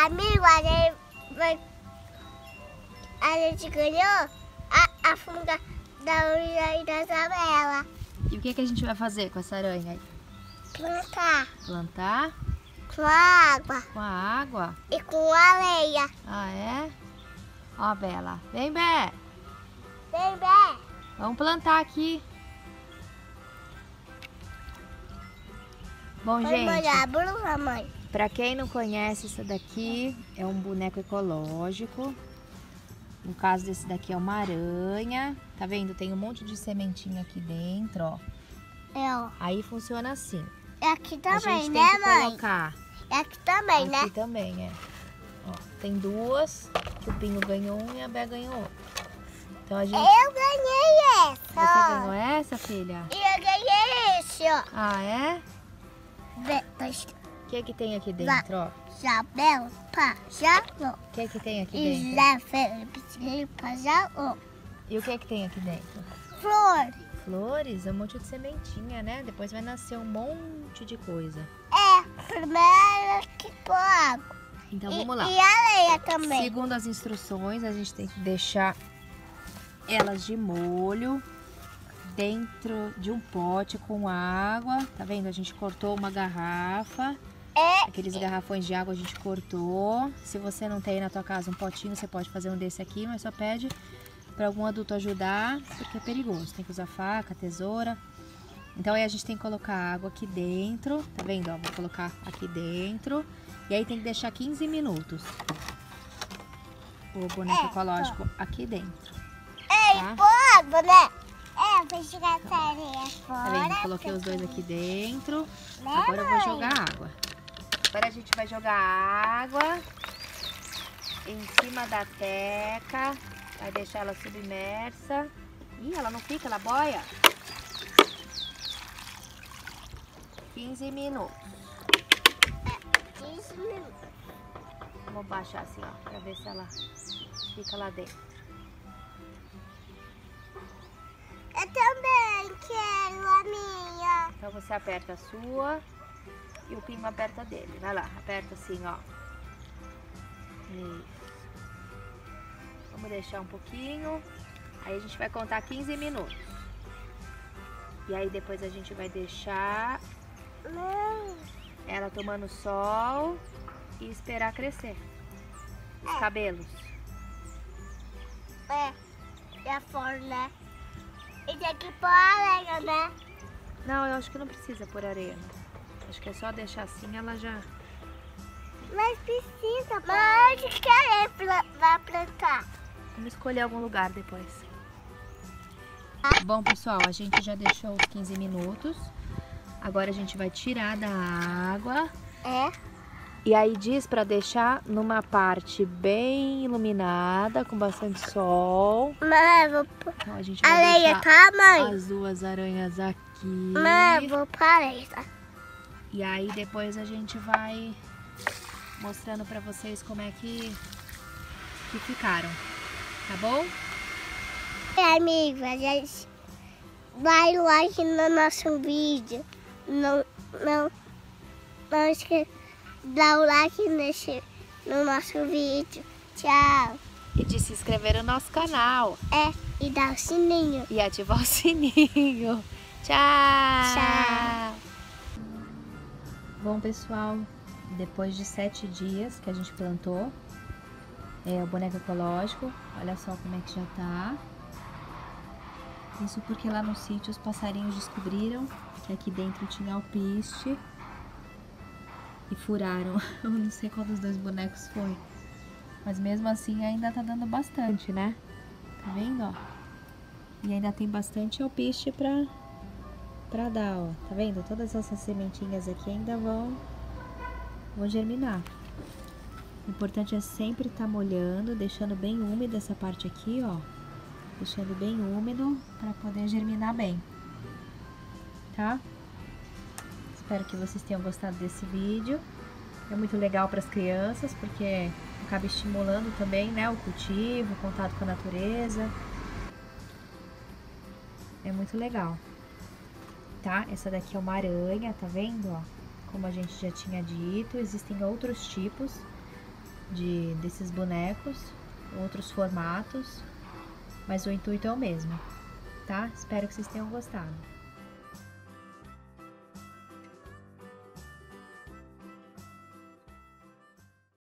Amigo, a gente ganhou a funda da aranha da Isabela. E o que a gente vai fazer com essa aranha aí? Plantar. Plantar? Com a água. Com a água? E com a areia. Ah, é? Ó a Bela. Vem, Bé. Vem, Bé. Vamos plantar aqui. Bom, gente, Molhar a blusa, mãe. pra quem não conhece, isso daqui é um boneco ecológico. No caso desse daqui é uma aranha. Tá vendo? Tem um monte de sementinha aqui dentro, ó. É, ó. Aí funciona assim. É aqui A também, gente né, tem que mãe? colocar É aqui também, né? aqui também, é. Ó, tem duas, que o Pinho ganhou um e a Bé ganhou outro. Então a gente... Eu ganhei essa. Você ganhou essa, filha? E eu ganhei esse, ó. Ah, é? Dois. O que tem aqui dentro, ó? Isabela, Pajaro. O que tem aqui dentro? Isabela, Pajaro. E o que tem aqui dentro? Flor. Flores, um monte de sementinha, né? Depois vai nascer um monte de coisa. É, primeiro que pôr água. Então vamos lá. E areia também. Segundo as instruções, a gente tem que deixar elas de molho dentro de um pote com água. Tá vendo? A gente cortou uma garrafa. Aqueles garrafões de água a gente cortou. Se você não tem aí na tua casa um potinho, você pode fazer um desse aqui, mas só pede para algum adulto ajudar, porque é perigoso. Tem que usar faca, tesoura. Então aí a gente tem que colocar água aqui dentro. Tá vendo? Ó, vou colocar aqui dentro. E aí tem que deixar 15 minutos o boneco ecológico aqui dentro. Tá? Pôr água, né? Vou jogar essa areia fora. Tá vendo? Coloquei os dois aqui dentro. Né, Agora eu vou mãe? jogar água. Agora a gente vai jogar água em cima da teca. Vai deixar ela submersa. Ih, ela não fica, ela boia. 15 minutos. 15 minutos. Vou baixar assim, ó, pra ver se ela fica lá dentro. Eu também quero a minha. Então você aperta a sua e o Pinho aperta a dele. Vai lá, aperta assim, ó. Isso. Vamos deixar um pouquinho. Aí a gente vai contar 15 minutos. E aí depois a gente vai deixar ela tomando sol e esperar crescer os cabelos. E a flor, né? E tem que pôr areia, né? Não, eu acho que não precisa pôr areia. Acho que é só deixar assim, ela já... Mas precisa, mas onde que vai plantar? Vamos escolher algum lugar depois. Bom, pessoal, a gente já deixou os 15 minutos. Agora a gente vai tirar da água. E aí diz pra deixar numa parte bem iluminada, com bastante sol. Mãe, vou pôr Então a gente vai areia, deixar tá, mãe? as duas aranhas aqui. Mãe, vou pôr areia, tá? E aí depois a gente vai mostrando pra vocês como é que ficaram. Tá bom? Amigo, a gente vai like no nosso vídeo. Não esqueça de dar o like no nosso vídeo. Tchau. E de se inscrever no nosso canal. E dar o sininho. E ativar o sininho. Tchau! Tchau. Bom, pessoal, depois de 7 dias que a gente plantou o boneco ecológico, olha só como é que já tá. Isso porque lá no sítio os passarinhos descobriram que aqui dentro tinha alpiste e furaram. Eu não sei qual dos dois bonecos foi, mas mesmo assim ainda tá dando bastante, né? Tá vendo, ó? E ainda tem bastante alpiste pra dar, ó. Tá vendo? Todas essas sementinhas aqui ainda vão germinar. O importante é sempre estar molhando, deixando bem úmida essa parte aqui, ó. Deixando bem úmido para poder germinar bem, tá? Espero que vocês tenham gostado desse vídeo. É muito legal para as crianças, porque acaba estimulando também, né, o cultivo, o contato com a natureza. É muito legal, tá? Essa daqui é uma aranha, tá vendo, ó? Como a gente já tinha dito, existem outros tipos. desses bonecos, outros formatos, mas o intuito é o mesmo, tá? Espero que vocês tenham gostado.